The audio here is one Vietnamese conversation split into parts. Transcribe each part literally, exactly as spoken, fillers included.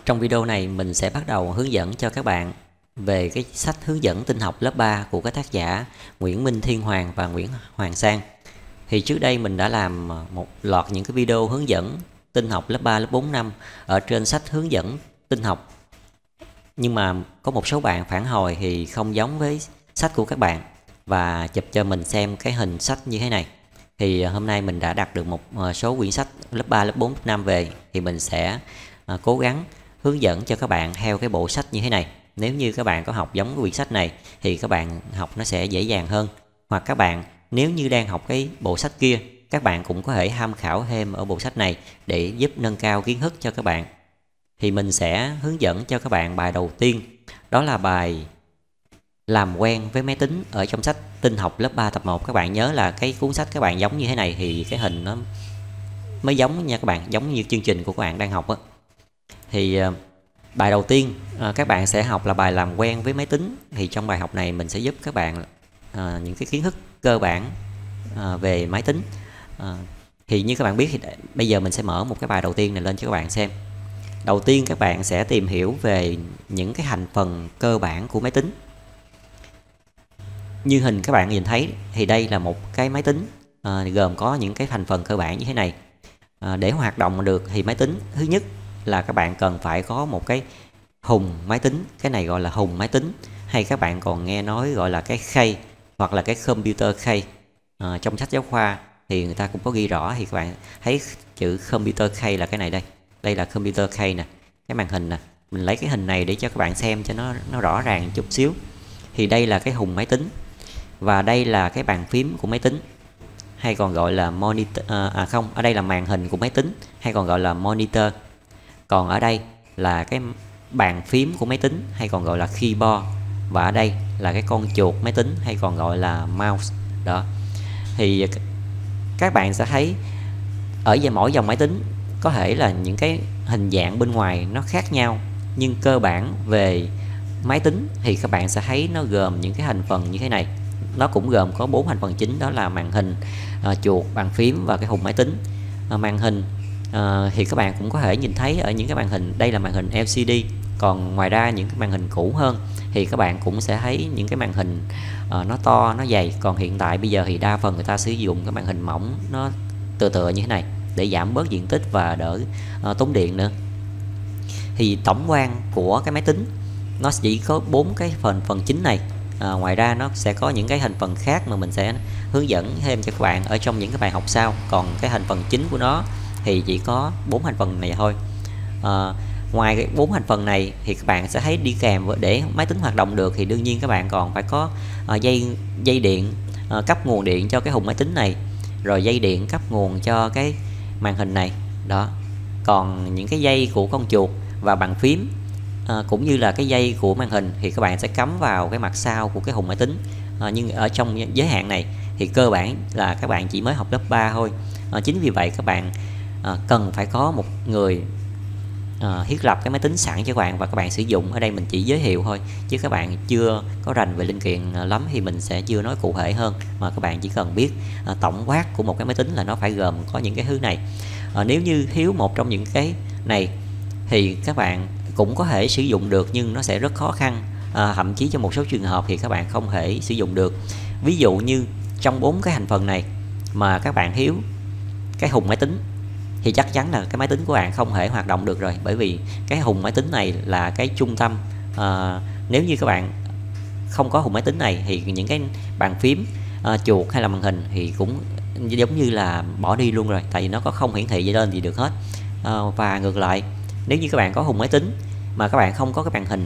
Trong video này mình sẽ bắt đầu hướng dẫn cho các bạn về cái sách hướng dẫn tin học lớp ba của các tác giả Nguyễn Minh Thiên Hoàng và Nguyễn Hoàng Sang. Thì trước đây mình đã làm một loạt những cái video hướng dẫn tin học lớp ba, lớp bốn, năm ở trên sách hướng dẫn tin học. Nhưng mà có một số bạn phản hồi thì không giống với sách của các bạn và chụp cho mình xem cái hình sách như thế này. Thì hôm nay mình đã đặt được một số quyển sách lớp ba, lớp bốn, lớp năm về, thì mình sẽ cố gắng hướng dẫn cho các bạn theo cái bộ sách như thế này. Nếu như các bạn có học giống cái quyển sách này thì các bạn học nó sẽ dễ dàng hơn. Hoặc các bạn nếu như đang học cái bộ sách kia, các bạn cũng có thể tham khảo thêm ở bộ sách này để giúp nâng cao kiến thức cho các bạn. Thì mình sẽ hướng dẫn cho các bạn bài đầu tiên, đó là bài làm quen với máy tính ở trong sách tin học lớp ba tập một. Các bạn nhớ là cái cuốn sách các bạn giống như thế này thì cái hình nó mới giống nha các bạn, giống như chương trình của các bạn đang học á. Thì bài đầu tiên các bạn sẽ học là bài làm quen với máy tính. Thì trong bài học này mình sẽ giúp các bạn à, những cái kiến thức cơ bản à, về máy tính. à, Thì như các bạn biết thì bây giờ mình sẽ mở một cái bài đầu tiên này lên cho các bạn xem. Đầu tiên các bạn sẽ tìm hiểu về những cái thành phần cơ bản của máy tính. Như hình các bạn nhìn thấy thì đây là một cái máy tính à, gồm có những cái thành phần cơ bản như thế này. à, Để hoạt động được thì máy tính, thứ nhất là các bạn cần phải có một cái hùng máy tính. Cái này gọi là hùng máy tính, hay các bạn còn nghe nói gọi là cái khay hoặc là cái computer khay. à, Trong sách giáo khoa thì người ta cũng có ghi rõ, thì các bạn thấy chữ computer khay là cái này đây. Đây là computer khay nè, cái màn hình nè. Mình lấy cái hình này để cho các bạn xem cho nó, nó rõ ràng chút xíu. Thì đây là cái hùng máy tính, và đây là cái bàn phím của máy tính, hay còn gọi là monitor. À, à không, ở đây là màn hình của máy tính, hay còn gọi là monitor. Còn ở đây là cái bàn phím của máy tính, hay còn gọi là keyboard. Và ở đây là cái con chuột máy tính, hay còn gọi là mouse. Đó. Thì các bạn sẽ thấy ở mỗi dòng máy tính có thể là những cái hình dạng bên ngoài nó khác nhau, nhưng cơ bản về máy tính thì các bạn sẽ thấy nó gồm những cái thành phần như thế này. Nó cũng gồm có bốn thành phần chính, đó là màn hình, à, chuột, bàn phím và cái hùng máy tính. à, Màn hình à, thì các bạn cũng có thể nhìn thấy ở những cái màn hình, đây là màn hình L C D. Còn ngoài ra những cái màn hình cũ hơn thì các bạn cũng sẽ thấy những cái màn hình à, nó to, nó dày. Còn hiện tại bây giờ thì đa phần người ta sử dụng cái màn hình mỏng, nó tựa tựa như thế này để giảm bớt diện tích và đỡ à, tốn điện nữa. Thì tổng quan của cái máy tính nó chỉ có bốn cái phần phần chính này. À, ngoài ra nó sẽ có những cái thành phần khác mà mình sẽ hướng dẫn thêm cho các bạn ở trong những cái bài học sau. Còn cái thành phần chính của nó thì chỉ có bốn thành phần này thôi. à, Ngoài cái bốn thành phần này thì các bạn sẽ thấy đi kèm để máy tính hoạt động được thì đương nhiên các bạn còn phải có à, dây dây điện à, cấp nguồn điện cho cái hùng máy tính này, rồi dây điện cấp nguồn cho cái màn hình này. Đó. Còn những cái dây của con chuột và bàn phím à, cũng như là cái dây của màn hình thì các bạn sẽ cắm vào cái mặt sau của cái hùng máy tính. à, Nhưng ở trong giới hạn này thì cơ bản là các bạn chỉ mới học lớp ba thôi. à, Chính vì vậy các bạn à, cần phải có một người à, thiết lập cái máy tính sẵn cho các bạn và các bạn sử dụng. Ở đây mình chỉ giới thiệu thôi, chứ các bạn chưa có rành về linh kiện lắm thì mình sẽ chưa nói cụ thể hơn, mà các bạn chỉ cần biết à, tổng quát của một cái máy tính là nó phải gồm có những cái thứ này. à, Nếu như thiếu một trong những cái này thì các bạn cũng có thể sử dụng được, nhưng nó sẽ rất khó khăn. à, Thậm chí trong một số trường hợp thì các bạn không thể sử dụng được. Ví dụ như trong bốn cái thành phần này mà các bạn thiếu cái hùng máy tính thì chắc chắn là cái máy tính của bạn không thể hoạt động được rồi. Bởi vì cái hùng máy tính này là cái trung tâm. à, Nếu như các bạn không có hùng máy tính này thì những cái bàn phím, à, chuột hay là màn hình thì cũng giống như là bỏ đi luôn rồi, tại vì nó có không hiển thị gì lên gì được hết. à, Và ngược lại, nếu như các bạn có hùng máy tính mà các bạn không có cái màn hình,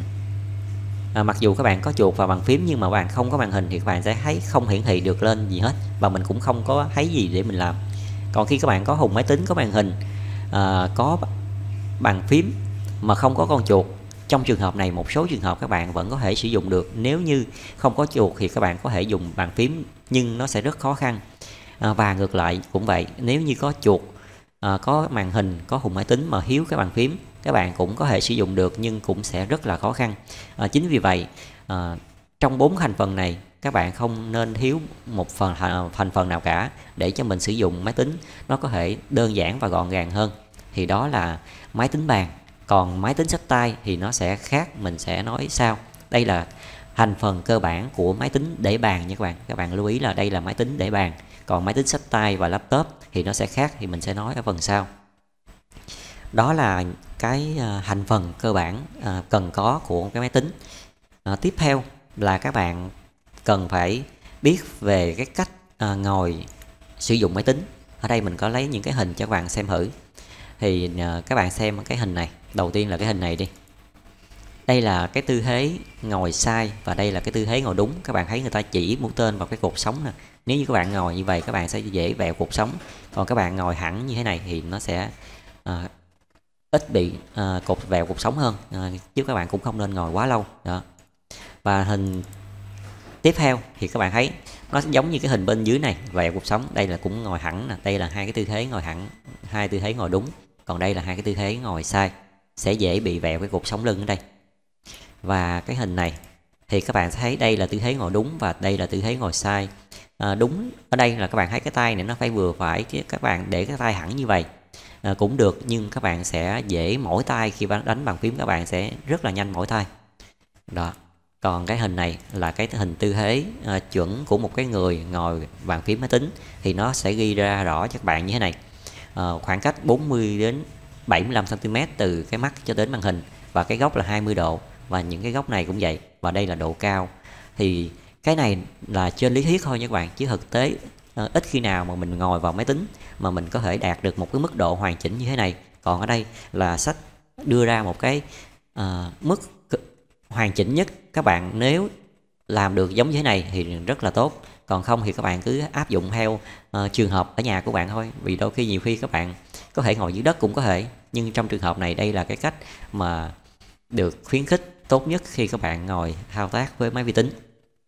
à, mặc dù các bạn có chuột và bàn phím nhưng mà các bạn không có màn hình thì các bạn sẽ thấy không hiển thị được lên gì hết, và mình cũng không có thấy gì để mình làm. Còn khi các bạn có hùng máy tính, có màn hình, à, có bàn phím mà không có con chuột, trong trường hợp này một số trường hợp các bạn vẫn có thể sử dụng được. Nếu như không có chuột thì các bạn có thể dùng bàn phím, nhưng nó sẽ rất khó khăn. à, Và ngược lại cũng vậy, nếu như có chuột, à, có màn hình, có hùng máy tính mà thiếu cái bàn phím, các bạn cũng có thể sử dụng được nhưng cũng sẽ rất là khó khăn. à, Chính vì vậy à, trong bốn thành phần này các bạn không nên thiếu một phần thành phần nào cả, để cho mình sử dụng máy tính nó có thể đơn giản và gọn gàng hơn. Thì đó là máy tính bàn. Còn máy tính xách tay thì nó sẽ khác, mình sẽ nói sau. Đây là thành phần cơ bản của máy tính để bàn nha các bạn. Các bạn lưu ý là đây là máy tính để bàn. Còn máy tính xách tay và laptop thì nó sẽ khác, thì mình sẽ nói ở phần sau. Đó là cái thành phần cơ bản cần có của cái máy tính. À, tiếp theo là các bạn cần phải biết về cái cách à, ngồi sử dụng máy tính. Ở đây mình có lấy những cái hình cho các bạn xem thử. Thì à, các bạn xem cái hình này. Đầu tiên là cái hình này đi. Đây là cái tư thế ngồi sai và đây là cái tư thế ngồi đúng. Các bạn thấy người ta chỉ mũi tên vào cái cột sống nè. Nếu như các bạn ngồi như vậy các bạn sẽ dễ vẹo cột sống. Còn các bạn ngồi hẳn như thế này thì nó sẽ à, ít bị à, cột vẹo cột sống hơn. À, chứ các bạn cũng không nên ngồi quá lâu. Đó. Và hình tiếp theo thì các bạn thấy nó giống như cái hình bên dưới này, vẹo cột sống. Đây là cũng ngồi hẳn nè. Đây là hai cái tư thế ngồi hẳn, hai tư thế ngồi đúng. Còn đây là hai cái tư thế ngồi sai, sẽ dễ bị vẹo cái cột sống lưng ở đây. Và cái hình này thì các bạn sẽ thấy đây là tư thế ngồi đúng và đây là tư thế ngồi sai. À, đúng ở đây là các bạn thấy cái tay này nó phải vừa phải, chứ các bạn để cái tay hẳn như vậy à, cũng được, nhưng các bạn sẽ dễ mỏi tay khi đánh bàn phím, các bạn sẽ rất là nhanh mỏi tay. Đó. Còn cái hình này là cái hình tư thế à, chuẩn của một cái người ngồi bàn phím máy tính, thì nó sẽ ghi ra rõ cho các bạn như thế này. À, khoảng cách bốn mươi đến bảy mươi lăm xăng ti mét từ cái mắt cho đến màn hình, và cái góc là hai mươi độ, và những cái góc này cũng vậy, và đây là độ cao. Thì cái này là trên lý thuyết thôi nha các bạn, chứ thực tế à, ít khi nào mà mình ngồi vào máy tính mà mình có thể đạt được một cái mức độ hoàn chỉnh như thế này. Còn ở đây là sách đưa ra một cái à, mức hoàn chỉnh nhất. Các bạn nếu làm được giống như thế này thì rất là tốt, còn không thì các bạn cứ áp dụng theo uh, trường hợp ở nhà của bạn thôi. Vì đôi khi nhiều khi các bạn có thể ngồi dưới đất cũng có thể, nhưng trong trường hợp này đây là cái cách mà được khuyến khích tốt nhất khi các bạn ngồi thao tác với máy vi tính.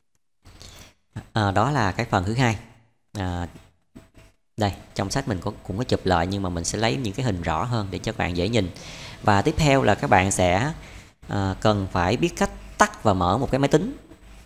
À, đó là cái phần thứ hai. À, đây trong sách mình có, cũng có chụp lại, nhưng mà mình sẽ lấy những cái hình rõ hơn để cho các bạn dễ nhìn. Và tiếp theo là các bạn sẽ à, cần phải biết cách tắt và mở một cái máy tính.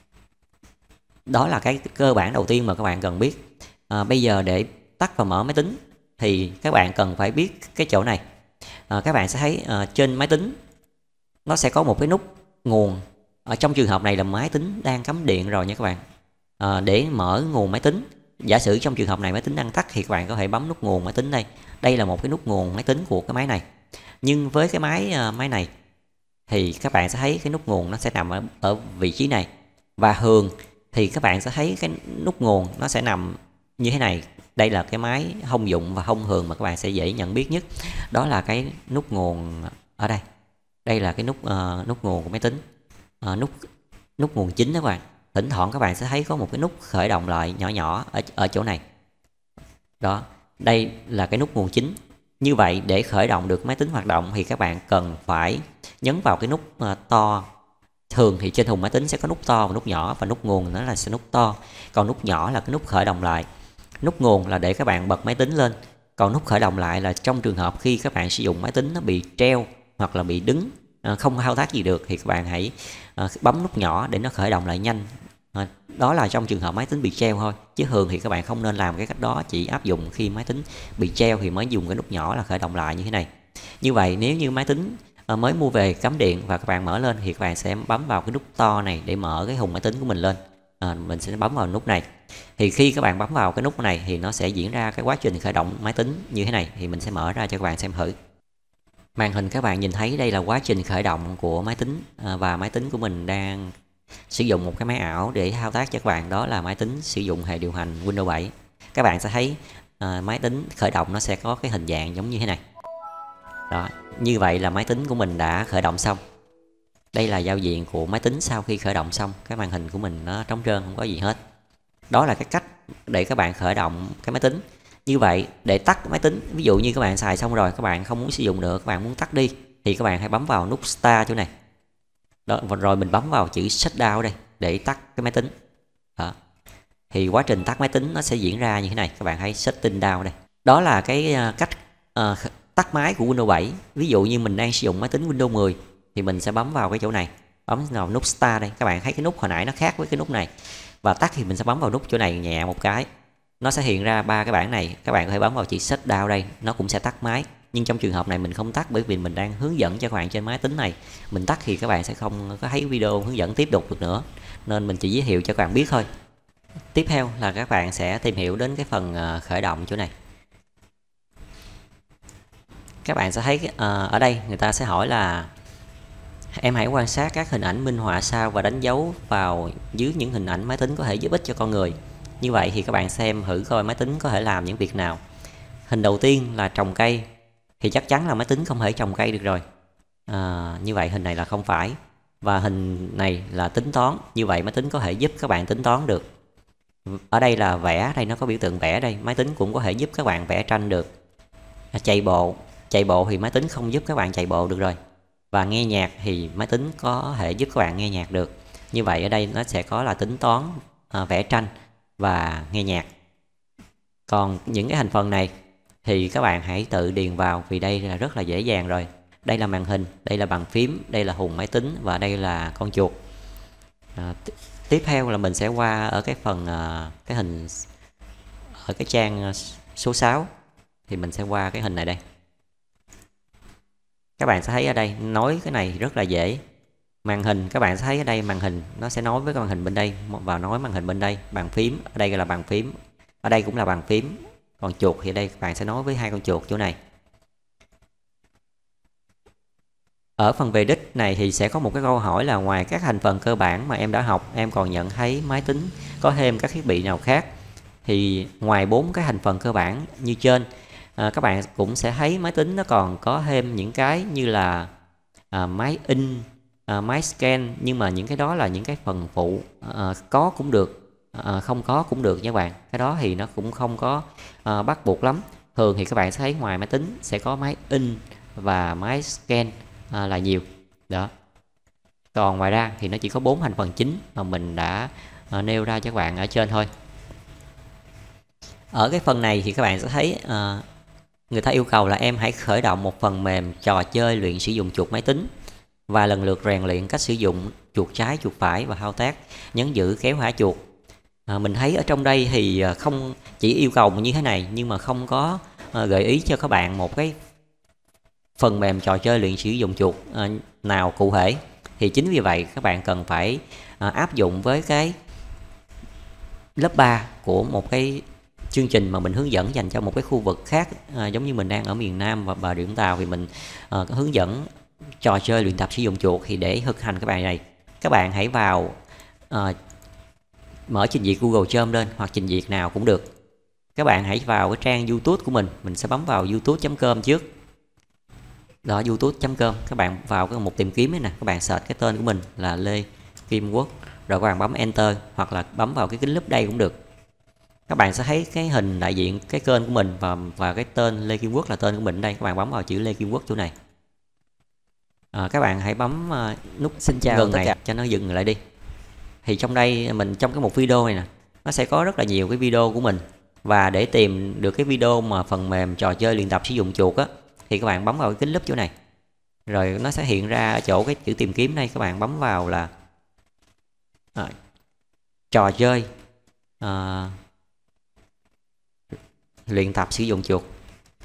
Đó là cái cơ bản đầu tiên mà các bạn cần biết. À, bây giờ để tắt và mở máy tính thì các bạn cần phải biết cái chỗ này. À, các bạn sẽ thấy à, trên máy tính nó sẽ có một cái nút nguồn. Ở trong trường hợp này là máy tính đang cắm điện rồi nha các bạn. À, để mở nguồn máy tính, giả sử trong trường hợp này máy tính đang tắt thì các bạn có thể bấm nút nguồn máy tính đây. Đây là một cái nút nguồn máy tính của cái máy này. Nhưng với cái máy à, máy này thì các bạn sẽ thấy cái nút nguồn nó sẽ nằm ở, ở vị trí này. Và thường thì các bạn sẽ thấy cái nút nguồn nó sẽ nằm như thế này. Đây là cái máy thông dụng và thông thường mà các bạn sẽ dễ nhận biết nhất. Đó là cái nút nguồn ở đây. Đây là cái nút uh, nút nguồn của máy tính. Uh, nút nút nguồn chính đó các bạn. Thỉnh thoảng các bạn sẽ thấy có một cái nút khởi động lại nhỏ nhỏ ở ở chỗ này. Đó, đây là cái nút nguồn chính. Như vậy để khởi động được máy tính hoạt động thì các bạn cần phải nhấn vào cái nút uh, to. Thường thì trên thùng máy tính sẽ có nút to và nút nhỏ, và nút nguồn nó là sẽ nút to. Còn nút nhỏ là cái nút khởi động lại. Nút nguồn là để các bạn bật máy tính lên. Còn nút khởi động lại là trong trường hợp khi các bạn sử dụng máy tính nó bị treo hoặc là bị đứng, không thao tác gì được, thì các bạn hãy bấm nút nhỏ để nó khởi động lại nhanh. Đó là trong trường hợp máy tính bị treo thôi, chứ thường thì các bạn không nên làm cái cách đó. Chỉ áp dụng khi máy tính bị treo thì mới dùng cái nút nhỏ là khởi động lại như thế này. Như vậy nếu như máy tính mới mua về cắm điện và các bạn mở lên thì các bạn sẽ bấm vào cái nút to này để mở cái thùng máy tính của mình lên. À, mình sẽ bấm vào nút này. Thì khi các bạn bấm vào cái nút này thì nó sẽ diễn ra cái quá trình khởi động máy tính như thế này. Thì mình sẽ mở ra cho các bạn xem thử. Màn hình các bạn nhìn thấy đây là quá trình khởi động của máy tính, à, và máy tính của mình đang sử dụng một cái máy ảo để thao tác cho các bạn. Đó là máy tính sử dụng hệ điều hành Windows bảy. Các bạn sẽ thấy à, máy tính khởi động nó sẽ có cái hình dạng giống như thế này. Đó, như vậy là máy tính của mình đã khởi động xong. Đây là giao diện của máy tính sau khi khởi động xong. Cái màn hình của mình nó trống trơn, không có gì hết. Đó là cái cách để các bạn khởi động cái máy tính. Như vậy để tắt máy tính, ví dụ như các bạn xài xong rồi, các bạn không muốn sử dụng nữa, các bạn muốn tắt đi, thì các bạn hãy bấm vào nút Start chỗ này. Đó, rồi mình bấm vào chữ Shutdown đây để tắt cái máy tính. Đó. Thì quá trình tắt máy tính nó sẽ diễn ra như thế này. Các bạn hãy Setting Down đây. Đó là cái cách uh, tắt máy của Windows bảy. Ví dụ như mình đang sử dụng máy tính Windows mười thì mình sẽ bấm vào cái chỗ này, bấm vào nút Start đây. Các bạn thấy cái nút hồi nãy nó khác với cái nút này. Và tắt thì mình sẽ bấm vào nút chỗ này nhẹ một cái, nó sẽ hiện ra ba cái bảng này. Các bạn có thể bấm vào chữ Shutdown đây, nó cũng sẽ tắt máy. Nhưng trong trường hợp này mình không tắt bởi vì mình đang hướng dẫn cho các bạn trên máy tính này. Mình tắt thì các bạn sẽ không có thấy video hướng dẫn tiếp tục được nữa, nên mình chỉ giới thiệu cho các bạn biết thôi. Tiếp theo là các bạn sẽ tìm hiểu đến cái phần khởi động chỗ này. Các bạn sẽ thấy uh, ở đây người ta sẽ hỏi là em hãy quan sát các hình ảnh minh họa sau và đánh dấu vào dưới những hình ảnh máy tính có thể giúp ích cho con người. Như vậy thì các bạn xem thử coi máy tính có thể làm những việc nào. Hình đầu tiên là trồng cây, thì chắc chắn là máy tính không thể trồng cây được rồi. À, như vậy hình này là không phải. Và hình này là tính toán, như vậy máy tính có thể giúp các bạn tính toán được. Ở đây là vẽ, đây nó có biểu tượng vẽ đây, máy tính cũng có thể giúp các bạn vẽ tranh được. À, chạy bộ, chạy bộ thì máy tính không giúp các bạn chạy bộ được rồi. Và nghe nhạc thì máy tính có thể giúp các bạn nghe nhạc được. Như vậy ở đây nó sẽ có là tính toán, à, vẽ tranh và nghe nhạc. Còn những cái thành phần này thì các bạn hãy tự điền vào, vì đây là rất là dễ dàng rồi. Đây là màn hình, đây là bàn phím, đây là hùng máy tính và đây là con chuột. À, tiếp theo là mình sẽ qua ở cái phần à, cái hình ở cái trang số sáu, thì mình sẽ qua cái hình này đây. Các bạn sẽ thấy ở đây nói cái này rất là dễ. Màn hình, các bạn sẽ thấy ở đây màn hình nó sẽ nói với cái màn hình bên đây và nói màn hình bên đây. Bàn phím, ở đây là bàn phím, ở đây cũng là bàn phím. Còn chuột thì ở đây các bạn sẽ nói với hai con chuột chỗ này. Ở phần về đích này thì sẽ có một cái câu hỏi là ngoài các thành phần cơ bản mà em đã học, em còn nhận thấy máy tính có thêm các thiết bị nào khác? Thì ngoài bốn cái thành phần cơ bản như trên, à, các bạn cũng sẽ thấy máy tính nó còn có thêm những cái như là à, máy in, à, máy scan, nhưng mà những cái đó là những cái phần phụ, à, có cũng được, à, không có cũng được nha các bạn. Cái đó thì nó cũng không có à, bắt buộc lắm. Thường thì các bạn sẽ thấy ngoài máy tính sẽ có máy in và máy scan à, là nhiều đó. Còn ngoài ra thì nó chỉ có bốn thành phần chính mà mình đã à, nêu ra cho các bạn ở trên thôi. Ở cái phần này thì các bạn sẽ thấy à, người ta yêu cầu là em hãy khởi động một phần mềm trò chơi luyện sử dụng chuột máy tính và lần lượt rèn luyện cách sử dụng chuột trái, chuột phải và thao tác nhấn giữ kéo thả chuột. À, mình thấy ở trong đây thì không chỉ yêu cầu như thế này, nhưng mà không có à, gợi ý cho các bạn một cái phần mềm trò chơi luyện sử dụng chuột à, nào cụ thể. Thì chính vì vậy các bạn cần phải à, áp dụng với cái lớp ba của một cái chương trình mà mình hướng dẫn dành cho một cái khu vực khác, à, giống như mình đang ở miền Nam và Bà Rịa Vũng Tàu thì mình à, hướng dẫn trò chơi luyện tập sử dụng chuột. Thì để thực hành cái bài này, các bạn hãy vào à, mở trình duyệt Google Chrome lên, hoặc trình duyệt nào cũng được. Các bạn hãy vào cái trang YouTube của mình, mình sẽ bấm vào youtube chấm com trước. Đó, youtube chấm com, các bạn vào cái mục tìm kiếm này nè, các bạn search cái tên của mình là Lê Kim Quốc, rồi các bạn bấm Enter hoặc là bấm vào cái kính lúp đây cũng được. Các bạn sẽ thấy cái hình đại diện cái kênh của mình và và cái tên Lê Kim Quốc là tên của mình đây. Các bạn bấm vào chữ Lê Kim Quốc chỗ này. À, các bạn hãy bấm uh, nút xin chào gần này cho nó dừng lại đi. Thì trong đây mình trong cái một video này nè, nó sẽ có rất là nhiều cái video của mình, và để tìm được cái video mà phần mềm trò chơi luyện tập sử dụng chuột á, thì các bạn bấm vào cái kính lúp chỗ này, rồi nó sẽ hiện ra ở chỗ cái chữ tìm kiếm đây. Các bạn bấm vào là à, trò chơi à, luyện tập sử dụng chuột,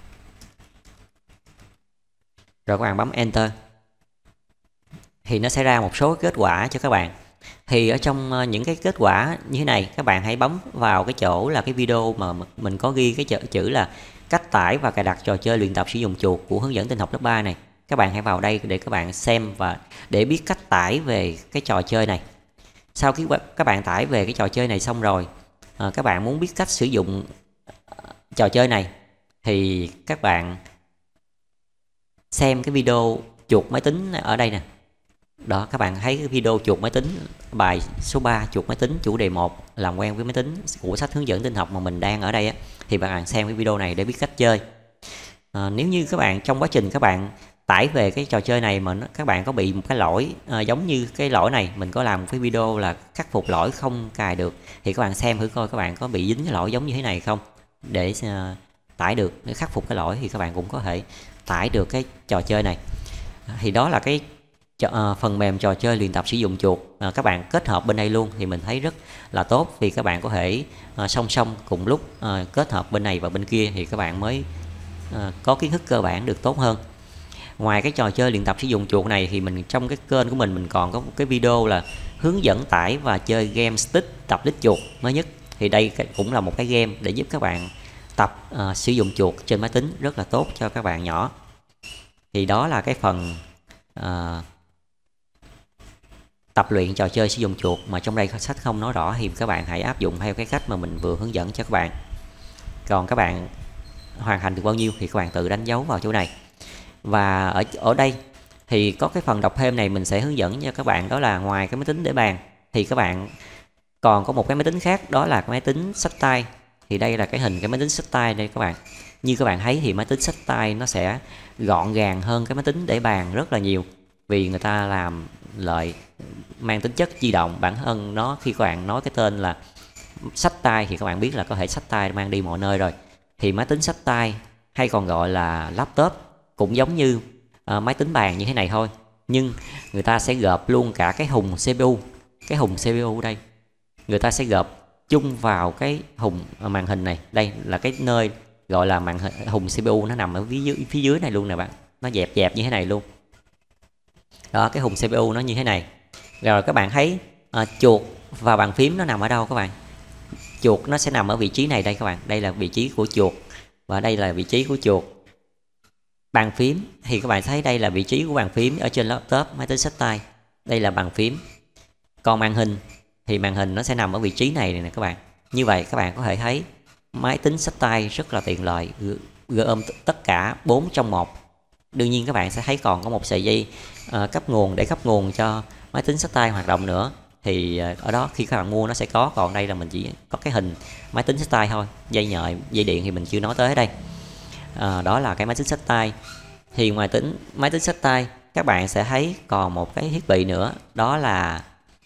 rồi các bạn bấm Enter thì nó sẽ ra một số kết quả cho các bạn. Thì ở trong những cái kết quả như thế này, các bạn hãy bấm vào cái chỗ là cái video mà mình có ghi cái chữ là cách tải và cài đặt trò chơi luyện tập sử dụng chuột của hướng dẫn tin học lớp ba này. Các bạn hãy vào đây để các bạn xem và để biết cách tải về cái trò chơi này. Sau khi các bạn tải về cái trò chơi này xong rồi, à, các bạn muốn biết cách sử dụng trò chơi này thì các bạn xem cái video chuột máy tính ở đây nè. Đó, các bạn thấy cái video chuột máy tính bài số ba chuột máy tính chủ đề một làm quen với máy tính của sách hướng dẫn tin học mà mình đang ở đây á, thì bạn xem cái video này để biết cách chơi. À, nếu như các bạn trong quá trình các bạn tải về cái trò chơi này mà nó, các bạn có bị một cái lỗi à, giống như cái lỗi này, mình có làm một cái video là khắc phục lỗi không cài được, thì các bạn xem thử coi các bạn có bị dính cái lỗi giống như thế này không, để à, tải được, để khắc phục cái lỗi thì các bạn cũng có thể tải được cái trò chơi này. Thì đó là cái Cho, uh, phần mềm trò chơi luyện tập sử dụng chuột. Uh, các bạn kết hợp bên đây luôn thì mình thấy rất là tốt, vì các bạn có thể uh, song song cùng lúc uh, kết hợp bên này và bên kia thì các bạn mới uh, có kiến thức cơ bản được tốt hơn. Ngoài cái trò chơi luyện tập sử dụng chuột này thì mình trong cái kênh của mình mình còn có một cái video là hướng dẫn tải và chơi game stick tập đích chuột mới nhất. Thì đây cũng là một cái game để giúp các bạn tập uh, sử dụng chuột trên máy tính, rất là tốt cho các bạn nhỏ. Thì đó là cái phần uh, tập luyện trò chơi sử dụng chuột mà trong đây sách không nói rõ, thì các bạn hãy áp dụng theo cái cách mà mình vừa hướng dẫn cho các bạn. Còn các bạn hoàn thành được bao nhiêu thì các bạn tự đánh dấu vào chỗ này. Và ở ở đây thì có cái phần đọc thêm này mình sẽ hướng dẫn cho các bạn, đó là ngoài cái máy tính để bàn thì các bạn còn có một cái máy tính khác, đó là cái máy tính xách tay. Thì đây là cái hình cái máy tính xách tay đây các bạn. Như các bạn thấy thì máy tính xách tay nó sẽ gọn gàng hơn cái máy tính để bàn rất là nhiều, vì người ta làm lợi mang tính chất di động. Bản thân nó khi các bạn nói cái tên là xách tay thì các bạn biết là có thể xách tay mang đi mọi nơi rồi. Thì máy tính xách tay hay còn gọi là laptop cũng giống như uh, máy tính bàn như thế này thôi, nhưng người ta sẽ gộp luôn cả cái hùng xê pê u. Cái hùng xê pê u đây người ta sẽ gộp chung vào cái hùng uh, màn hình này. Đây là cái nơi gọi là màn hình, hùng xê pê u nó nằm ở phía dưới, phía dưới này luôn nè bạn. Nó dẹp dẹp như thế này luôn. Đó, cái hùng xê pê u nó như thế này. Rồi các bạn thấy uh, chuột và bàn phím nó nằm ở đâu các bạn? Chuột nó sẽ nằm ở vị trí này đây các bạn. Đây là vị trí của chuột và đây là vị trí của chuột. Bàn phím thì các bạn thấy đây là vị trí của bàn phím ở trên laptop, máy tính xách tay. Đây là bàn phím. Còn màn hình thì màn hình nó sẽ nằm ở vị trí này nè các bạn. Như vậy các bạn có thể thấy máy tính xách tay rất là tiện lợi, gom tất cả bốn trong một. Đương nhiên các bạn sẽ thấy còn có một sợi dây uh, cấp nguồn để cấp nguồn cho máy tính xách tay hoạt động nữa. Thì uh, ở đó khi các bạn mua nó sẽ có, còn đây là mình chỉ có cái hình máy tính xách tay thôi. Dây nhợi, dây điện thì mình chưa nói tới đây. À, đó là cái máy tính xách tay. Thì ngoài tính máy tính xách tay các bạn sẽ thấy còn một cái thiết bị nữa, đó là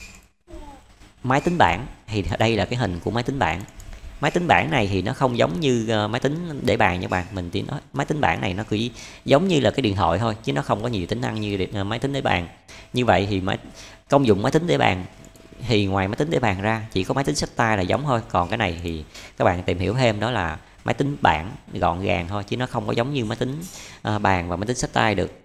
máy tính bảng. Thì đây là cái hình của máy tính bảng. Máy tính bảng này thì nó không giống như uh, máy tính để bàn nha bạn. Mình chỉ nói máy tính bảng này nó cứ giống như là cái điện thoại thôi, chứ nó không có nhiều tính năng như uh, máy tính để bàn. Như vậy thì máy, công dụng máy tính để bàn thì ngoài máy tính để bàn ra chỉ có máy tính xách tay là giống thôi. Còn cái này thì các bạn tìm hiểu thêm, đó là máy tính bảng gọn gàng thôi, chứ nó không có giống như máy tính uh, bàn và máy tính xách tay được.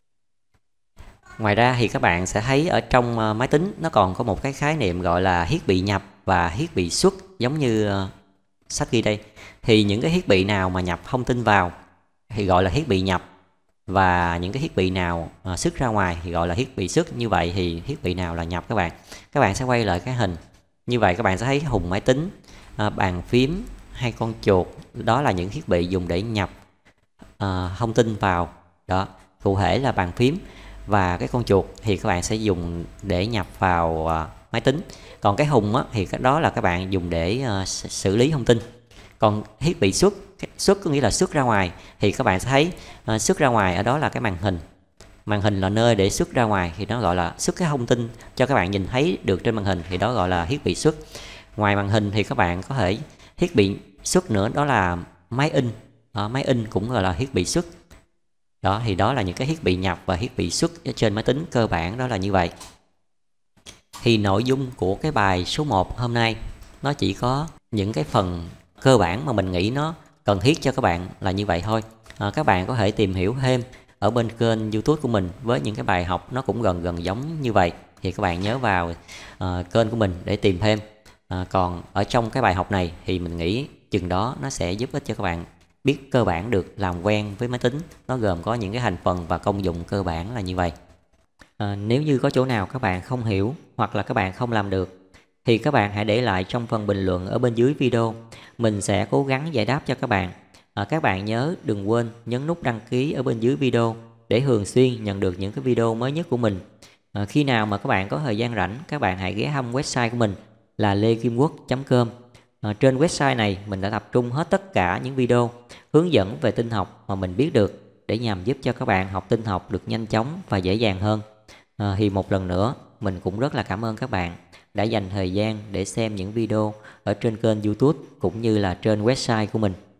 Ngoài ra thì các bạn sẽ thấy ở trong uh, máy tính nó còn có một cái khái niệm gọi là thiết bị nhập và thiết bị xuất, giống như uh, sách ghi đây. Thì những cái thiết bị nào mà nhập thông tin vào thì gọi là thiết bị nhập, và những cái thiết bị nào uh, xuất ra ngoài thì gọi là thiết bị xuất. Như vậy thì thiết bị nào là nhập các bạn? Các bạn sẽ quay lại cái hình. Như vậy các bạn sẽ thấy hùng máy tính, uh, bàn phím hay con chuột, đó là những thiết bị dùng để nhập uh, thông tin vào. Đó, cụ thể là bàn phím và cái con chuột thì các bạn sẽ dùng để nhập vào uh, máy tính. Còn cái hùng á, thì cái đó là các bạn dùng để uh, xử lý thông tin. Còn thiết bị xuất, xuất có nghĩa là xuất ra ngoài, thì các bạn sẽ thấy uh, xuất ra ngoài ở đó là cái màn hình. Màn hình là nơi để xuất ra ngoài, thì nó gọi là xuất cái thông tin cho các bạn nhìn thấy được trên màn hình, thì đó gọi là thiết bị xuất. Ngoài màn hình thì các bạn có thể thiết bị xuất nữa, đó là máy in. À, máy in cũng gọi là thiết bị xuất. Đó, thì đó là những cái thiết bị nhập và thiết bị xuất trên máy tính cơ bản, đó là như vậy. Thì nội dung của cái bài số một hôm nay nó chỉ có những cái phần cơ bản mà mình nghĩ nó cần thiết cho các bạn là như vậy thôi. À, các bạn có thể tìm hiểu thêm ở bên kênh YouTube của mình với những cái bài học nó cũng gần gần giống như vậy. Thì các bạn nhớ vào uh, kênh của mình để tìm thêm. À, còn ở trong cái bài học này thì mình nghĩ chừng đó nó sẽ giúp ích cho các bạn biết cơ bản được làm quen với máy tính. Nó gồm có những cái thành phần và công dụng cơ bản là như vậy. À, nếu như có chỗ nào các bạn không hiểu hoặc là các bạn không làm được thì các bạn hãy để lại trong phần bình luận ở bên dưới video. Mình sẽ cố gắng giải đáp cho các bạn. À, các bạn nhớ đừng quên nhấn nút đăng ký ở bên dưới video để thường xuyên nhận được những cái video mới nhất của mình. À, khi nào mà các bạn có thời gian rảnh, các bạn hãy ghé thăm website của mình là lê kim quốc chấm com. À, trên website này mình đã tập trung hết tất cả những video hướng dẫn về tin học mà mình biết được, để nhằm giúp cho các bạn học tin học được nhanh chóng và dễ dàng hơn. À, thì một lần nữa mình cũng rất là cảm ơn các bạn đã dành thời gian để xem những video ở trên kênh YouTube cũng như là trên website của mình.